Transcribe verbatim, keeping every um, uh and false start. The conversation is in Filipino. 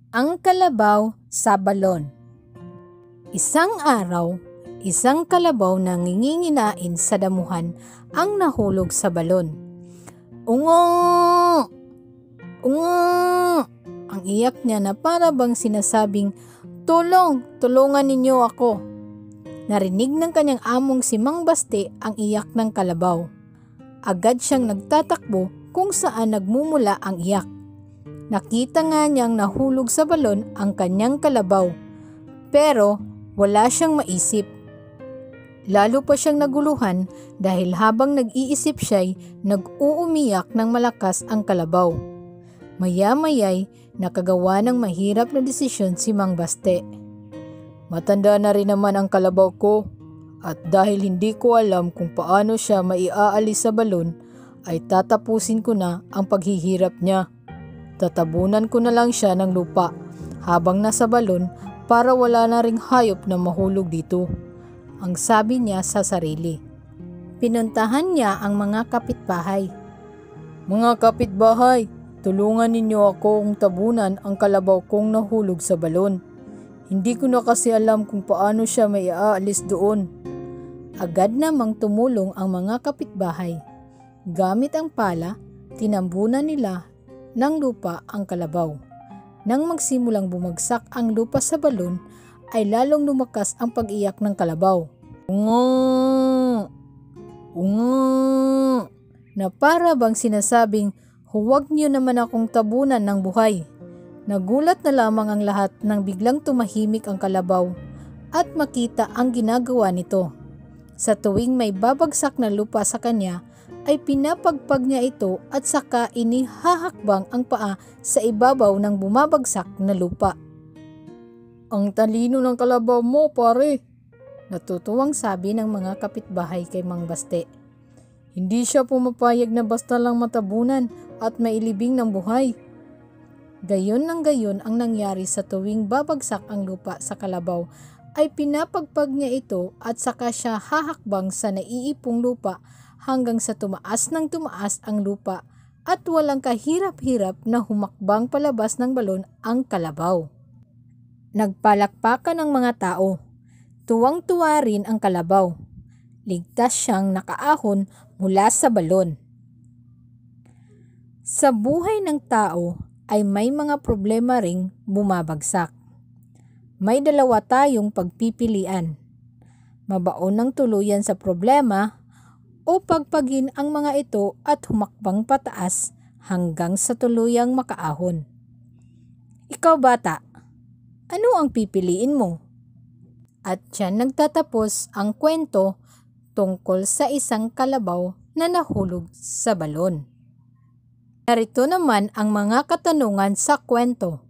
Ang kalabaw sa balon. Isang araw, isang kalabaw na nginginain sa damuhan ang nahulog sa balon. Ungo! Ungo! Ang iyak niya na para bang sinasabing, "Tulong! Tulungan ninyo ako!" Narinig ng kanyang among si Mang Baste ang iyak ng kalabaw. Agad siyang nagtatakbo kung saan nagmumula ang iyak. Nakita nga niyang nahulog sa balon ang kanyang kalabaw, pero wala siyang maisip. Lalo pa siyang naguluhan dahil habang nag-iisip siya'y nag-uumiyak ng malakas ang kalabaw. Maya-maya'y nakagawa ng mahirap na desisyon si Mang Baste. Matanda na rin naman ang kalabaw ko, at dahil hindi ko alam kung paano siya maiaalis sa balon, ay tatapusin ko na ang paghihirap niya. Tatabunan ko na lang siya ng lupa habang nasa balon para wala na ring hayop na mahulog dito, ang sabi niya sa sarili. Pinuntahan niya ang mga kapitbahay. Mga kapitbahay, tulungan ninyo akong tabunan ang kalabaw kong nahulog sa balon. Hindi ko na kasi alam kung paano siya maiaalis doon. Agad namang tumulong ang mga kapitbahay. Gamit ang pala, tinambunan nila ng lupa ang kalabaw. Nang magsimulang bumagsak ang lupa sa balon, ay lalong lumakas ang pag-iyak ng kalabaw. Ungo! Ungo! Na para bang sinasabing, "Huwag niyo naman akong tabunan ng buhay." Nagulat na lamang ang lahat nang biglang tumahimik ang kalabaw at makita ang ginagawa nito. Sa tuwing may babagsak na lupa sa kanya, ay pinapagpag niya ito at saka inihahakbang ang paa sa ibabaw ng bumabagsak na lupa. Ang talino ng kalabaw mo, pare, natutuwang sabi ng mga kapitbahay kay Mang Baste. Hindi siya pumapayag na basta lang matabunan at mailibing ng buhay. Gayon ng gayon ang nangyari sa tuwing babagsak ang lupa sa kalabaw, ay pinapagpag niya ito at saka siya hahakbang sa naiipong lupa hanggang sa tumaas ng tumaas ang lupa at walang kahirap-hirap na humakbang palabas ng balon ang kalabaw. Nagpalakpakan ng mga tao. Tuwang-tuwa rin ang kalabaw. Ligtas siyang nakaahon mula sa balon. Sa buhay ng tao ay may mga problema ring bumabagsak. May dalawa tayong pagpipilian. Mabaon ng tuluyan sa problema o pagpagin ang mga ito at humakbang pataas hanggang sa tuluyang makaahon. Ikaw bata, ano ang pipiliin mo? At diyan nagtatapos ang kwento tungkol sa isang kalabaw na nahulog sa balon. Narito naman ang mga katanungan sa kwento.